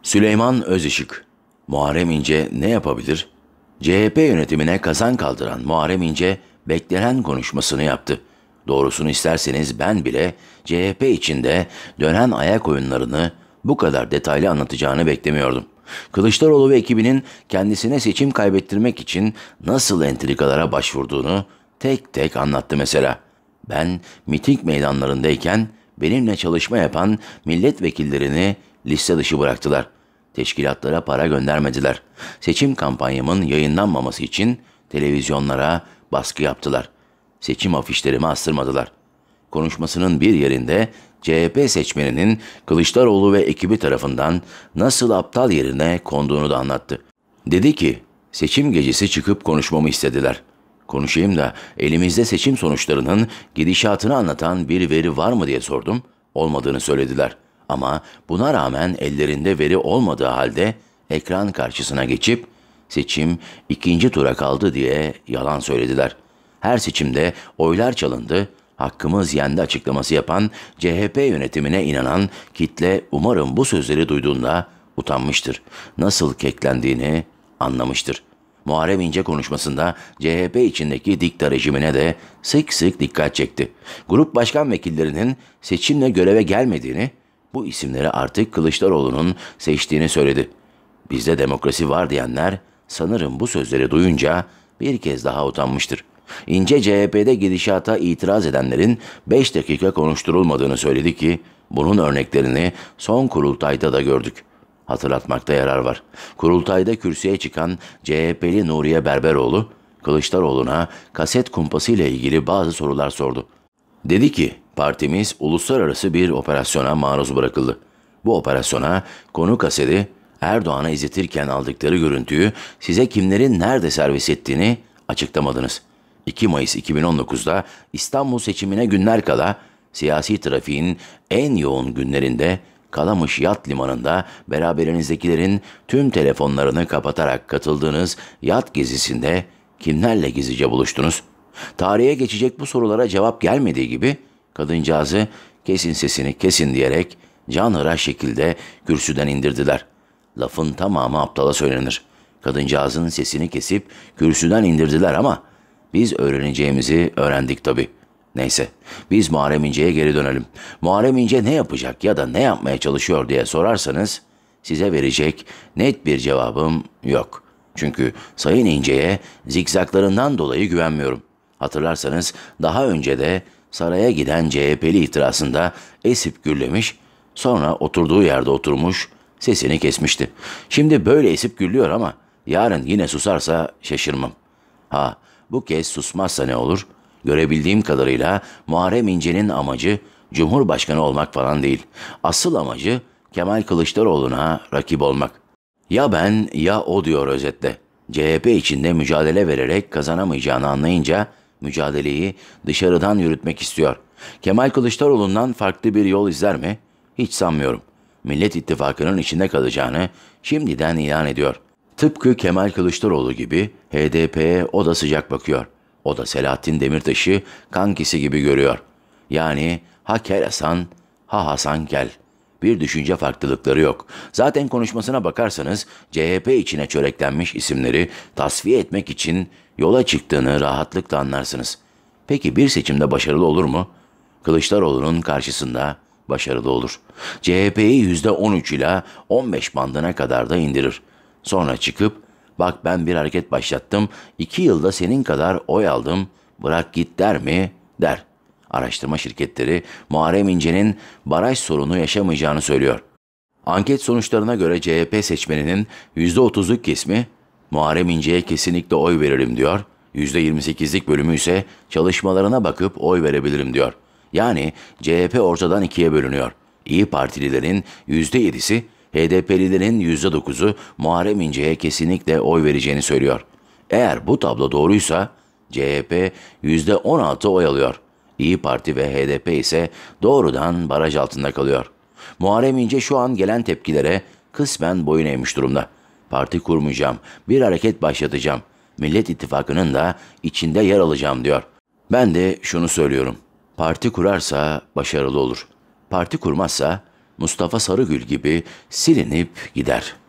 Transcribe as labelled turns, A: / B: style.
A: Süleyman Özışık, Muharrem İnce ne yapabilir? CHP yönetimine kazan kaldıran Muharrem İnce beklenen konuşmasını yaptı. Doğrusunu isterseniz ben bile CHP içinde dönen ayak oyunlarını bu kadar detaylı anlatacağını beklemiyordum. Kılıçdaroğlu ve ekibinin kendisine seçim kaybettirmek için nasıl entrikalara başvurduğunu tek tek anlattı mesela. Ben miting meydanlarındayken benimle çalışma yapan milletvekillerini liste dışı bıraktılar. Teşkilatlara para göndermediler. Seçim kampanyamın yayınlanmaması için televizyonlara baskı yaptılar. Seçim afişlerimi astırmadılar. Konuşmasının bir yerinde CHP seçmeninin Kılıçdaroğlu ve ekibi tarafından nasıl aptal yerine konduğunu da anlattı. Dedi ki, seçim gecesi çıkıp konuşmamı istediler. Konuşayım da elimizde seçim sonuçlarının gidişatını anlatan bir veri var mı diye sordum. Olmadığını söylediler. Ama buna rağmen ellerinde veri olmadığı halde ekran karşısına geçip seçim ikinci tura kaldı diye yalan söylediler. Her seçimde oylar çalındı, hakkımız yendi açıklaması yapan CHP yönetimine inanan kitle umarım bu sözleri duyduğunda utanmıştır. Nasıl keklendiğini anlamıştır. Muharrem İnce konuşmasında CHP içindeki dikta rejimine de sık sık dikkat çekti. Grup başkan vekillerinin seçimle göreve gelmediğini, bu isimleri artık Kılıçdaroğlu'nun seçtiğini söyledi. Bizde demokrasi var diyenler sanırım bu sözleri duyunca bir kez daha utanmıştır. İnce CHP'de gidişata itiraz edenlerin 5 dakika konuşturulmadığını söyledi ki bunun örneklerini son kurultayda da gördük. Hatırlatmakta yarar var. Kurultayda kürsüye çıkan CHP'li Nuriye Berberoğlu, Kılıçdaroğlu'na kaset kumpası ile ilgili bazı sorular sordu. Dedi ki, partimiz uluslararası bir operasyona maruz bırakıldı. Bu operasyona konu kaseti Erdoğan'a izletirken aldıkları görüntüyü size kimlerin nerede servis ettiğini açıklamadınız. 2 Mayıs 2019'da İstanbul seçimine günler kala siyasi trafiğin en yoğun günlerinde Kalamış Yat Limanı'nda beraberinizdekilerin tüm telefonlarını kapatarak katıldığınız yat gezisinde kimlerle gizlice buluştunuz? Tarihe geçecek bu sorulara cevap gelmediği gibi kadıncağızı kesin sesini kesin diyerek canhıraş şekilde kürsüden indirdiler. Lafın tamamı aptala söylenir. Kadıncağızın sesini kesip kürsüden indirdiler ama biz öğreneceğimizi öğrendik tabii. Neyse, biz Muharrem İnce'ye geri dönelim. Muharrem İnce ne yapacak ya da ne yapmaya çalışıyor diye sorarsanız size verecek net bir cevabım yok. Çünkü Sayın İnce'ye zikzaklarından dolayı güvenmiyorum. Hatırlarsanız daha önce de saraya giden CHP'li itirazında esip gürlemiş, sonra oturduğu yerde oturmuş, sesini kesmişti. Şimdi böyle esip gürlüyor ama yarın yine susarsa şaşırmam. Ha, bu kez susmazsa ne olur? Görebildiğim kadarıyla Muharrem İnce'nin amacı Cumhurbaşkanı olmak falan değil. Asıl amacı Kemal Kılıçdaroğlu'na rakip olmak. Ya ben ya o diyor özetle. CHP içinde mücadele vererek kazanamayacağını anlayınca mücadeleyi dışarıdan yürütmek istiyor. Kemal Kılıçdaroğlu'ndan farklı bir yol izler mi? Hiç sanmıyorum. Millet İttifakı'nın içinde kalacağını şimdiden ilan ediyor. Tıpkı Kemal Kılıçdaroğlu gibi HDP'ye o da sıcak bakıyor. O da Selahattin Demirtaş'ı kankisi gibi görüyor. Yani ha Kel Hasan, ha Hasan Kel. Bir düşünce farklılıkları yok. Zaten konuşmasına bakarsanız CHP içine çöreklenmiş isimleri tasfiye etmek için yola çıktığını rahatlıkla anlarsınız. Peki bir seçimde başarılı olur mu? Kılıçdaroğlu'nun karşısında başarılı olur. CHP'yi %13 ila 15 bandına kadar da indirir. Sonra çıkıp bak ben bir hareket başlattım, 2 yılda senin kadar oy aldım, bırak git der mi? Der. Araştırma şirketleri Muharrem İnce'nin baraj sorunu yaşamayacağını söylüyor. Anket sonuçlarına göre CHP seçmeninin %30'luk kesimi Muharrem İnce'ye kesinlikle oy veririm diyor. %28'lik bölümü ise çalışmalarına bakıp oy verebilirim diyor. Yani CHP ortadan ikiye bölünüyor. İyi Partililerin %7'si, HDP'lilerin %9'u Muharrem İnce'ye kesinlikle oy vereceğini söylüyor. Eğer bu tablo doğruysa CHP %16 oy alıyor. İyi Parti ve HDP ise doğrudan baraj altında kalıyor. Muharrem İnce şu an gelen tepkilere kısmen boyun eğmiş durumda. Parti kurmayacağım, bir hareket başlatacağım. Millet İttifakı'nın da içinde yer alacağım diyor. Ben de şunu söylüyorum. Parti kurarsa başarılı olur. Parti kurmazsa Mustafa Sarıgül gibi silinip gider.